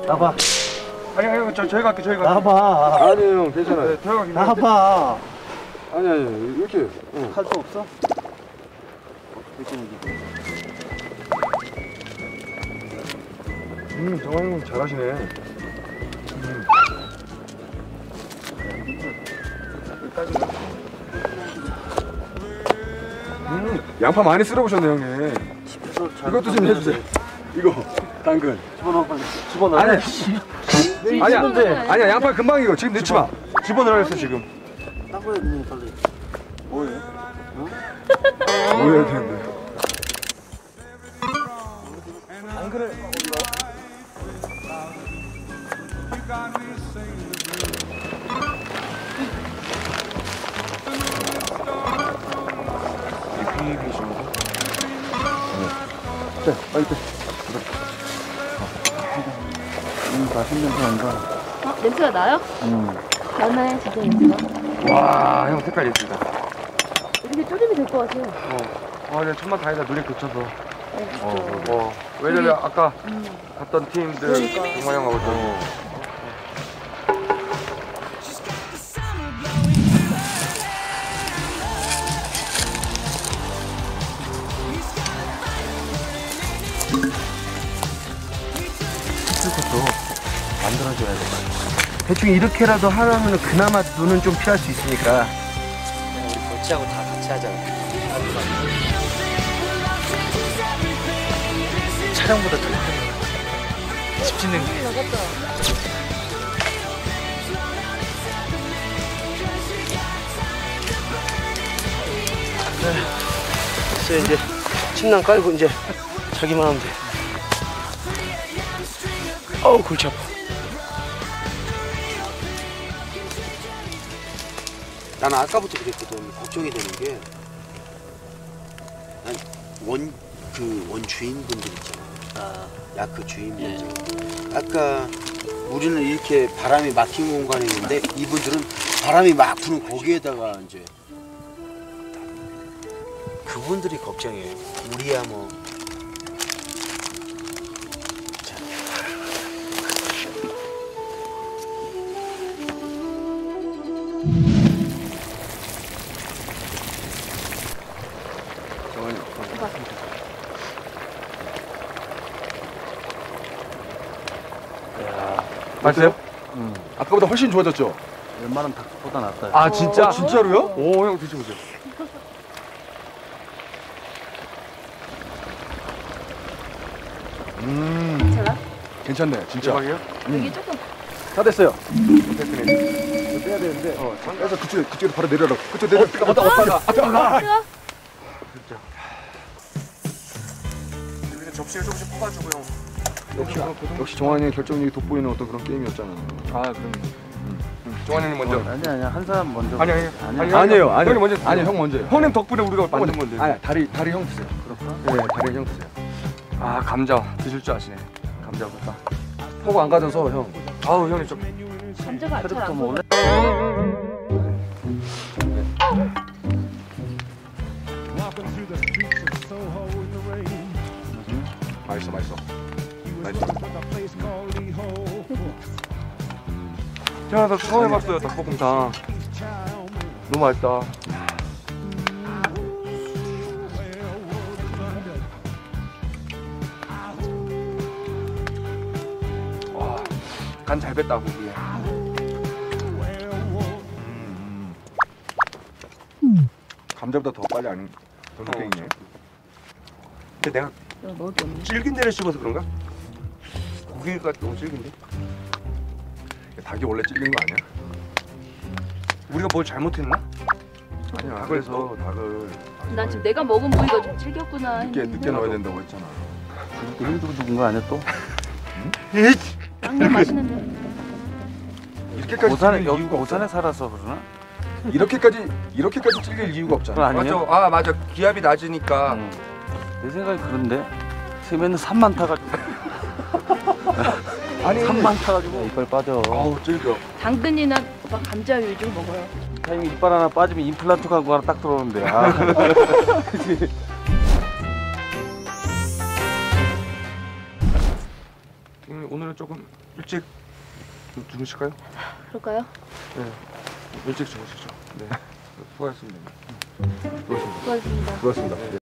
나봐. 아니 저희 갈게 저희 갈게. 나봐. 아니에요 형 괜찮아요. 네, 저희 갈게. 나봐. 아니 이렇게. 할 수 없어? 정환이 형 잘하시네. 양파 많이 쓸어보셨네 형님. 이것도 좀 해주세요. 이거 당근. 집어넣어 빨리. 집어넣어. 아니야 양파 금방 이거 지금 넣지 마. 집어넣으라 했어 지금. 따버려 니 빨리. 뭐예요? 뭐 해야 되는데? 당근을 자, 빨리 빼. 맛있는 냄새 난다. 어? 냄새가 나요? 나네 진짜 냄새가. 와, 형 색깔 예쁘다. 이렇게 쪼리면 될 것 같아요. 그냥 천만 다행이다 눈에 그쳐서. 네, 진짜. 왜냐면 아까 갔던 팀들 그러니까. 정말 형하고 좀. 것도 만들어줘야 돼. 대충 이렇게라도 하면 그나마 눈은 좀 피할 수 있으니까. 우리 거치하고 다 같이 하잖아. 촬영보다 더 힘든 거. 집 짓는 게. 됐어 이제 침낭 깔고 이제 자기만 하면 돼. 어우 골치 아파. 나는 아까부터 그랬거든. 걱정이 되는 게, 난 원 주인분들 있잖아. 야크 주인분들. 아까 우리는 이렇게 바람이 막힌 공간에 있는데 이분들은 바람이 막 부는 거기에다가 이제 그분들이 걱정이에요. 우리야 뭐. 맞아요? 아까보다 훨씬 좋아졌죠? 웬만한 닭보다 낫다. 아 진짜? 진짜로요? 오 형 드셔보세요. 괜찮아? 괜찮네 진짜. 대박이요? 여기 조금 다 됐어요. 됐으니. 이거 빼야 되는데. 빼서 그쪽으로 바로 내려라. 그쪽 내려. 앞에 가. 뜨거? 여기서 접시를 조금씩 퍼가지고 형. 역시 정환이 형의 결정력이 돋보이는 어떤 그런 게임이었잖아. 아 그럼. 정환 형님 먼저. 아니야 한 사람 먼저. 아니에요. 형님 먼저. 아니요 형 먼저요. 형님 덕분에 우리가 만든 건데. 아니 다리 형 드세요. 그럴까? 네 다리 형 드세요. 아 감자 드실 줄 아시네. 감자부터. 포고 안 가져서 형. 아우 형님 좀. 감자가 잘안 좀 원래. 맛있어. 태어나서 처음 해봤어요 닭볶음탕. 너무 맛있다. 간 잘 뺐다 고기에. 감자보다 더 빨리 안 더 늦게 익네. 근데 내가 먹을 게 없네. 질긴 데를 씹어서 그런가? 고기가 너무 질긴데? 닭이 원래 찔리는 거 아니야? 우리가 뭘 잘못했나? 아니야. 닭을 그래서 닭을 난 지금 내가 먹은 부위가 좀 질겼구나. 늦게 넣어야 된다고 했잖아. 이름도 죽은 거 아니야 또? 양념 맛있는데. 이렇게까지 오산에 찔릴 여기 이유가 오산에 없잖아. 살아서 그러나? 이렇게까지 찔릴 이유가 없잖아. 그건 아니에요? 맞아. 기압이 낮으니까. 내 생각이 그런데 세면은 산만 타가지고. 아니 산만 타가지고 이빨 빠져. 아우 찔겨. 당근이나 오빠 감자 위주로 먹어요. 타이밍 이빨 하나 빠지면 임플란트 광고 하나 딱 들어오는데. 아. 그치? 오늘은 그러면 조금 일찍 좀 주무실까요? 그럴까요? 네. 일찍 주무시죠. 네. 수고하셨습니다. 수고하셨습니다. 수고하셨습니다. 수고하셨습니다.